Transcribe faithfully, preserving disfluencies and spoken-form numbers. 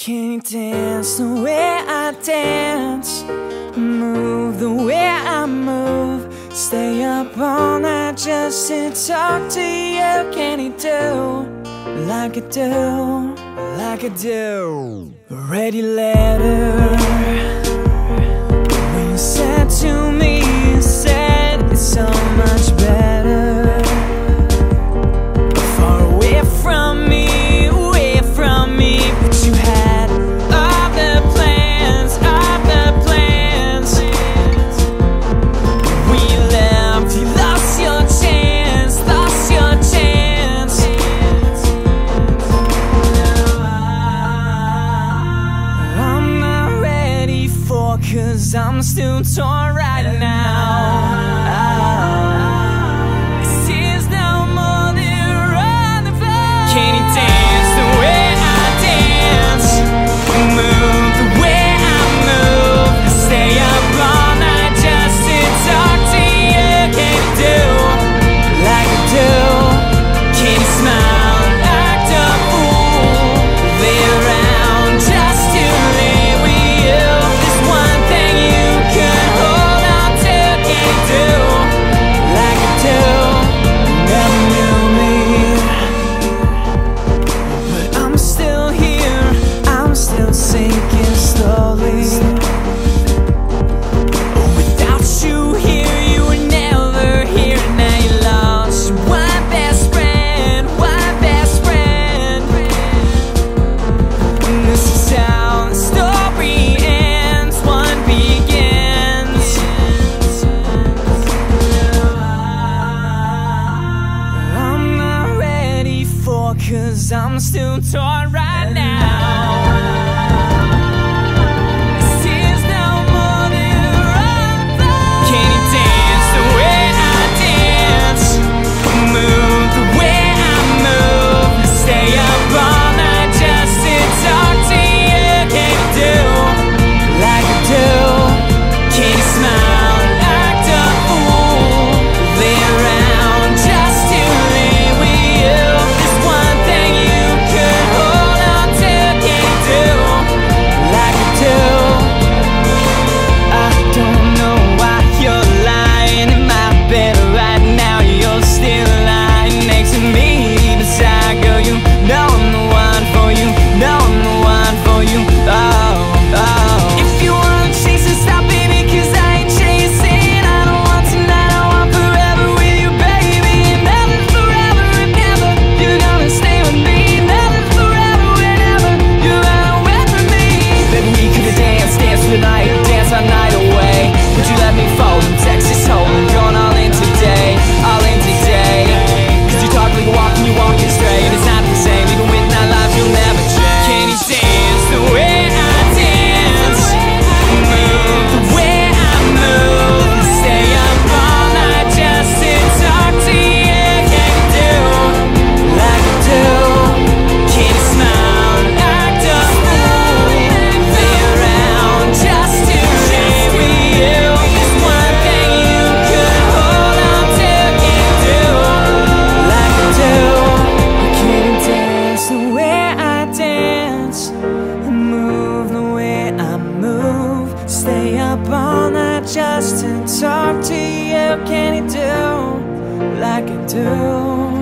Can you dance the way I dance? Move the way I move. Stay up all night just to talk to you. Can you do like I do, like I do? Read your letter when you said to me, you said it's so much better far away from me, away from me. But you had all the plans, all the plans. We left, you lost your chance, lost your chance. I'm not ready for, 'cause I'm still torn right now. Can you dance the way I dance? Move the way I move. Stay up all night just to talk to you. Can you do like I do? Can you smile and act a fool? Lay around just to lay with you. There's one thing you could hold on to. Can you do like I do? Never knew me, still sinking slowly. Without you here, you were never here. Now you lost one best friend, one best friend. This is how the story ends, one begins. I'm not ready for, 'cause I'm still torn right now. Stay up all night just to talk to you. Can you do like I do?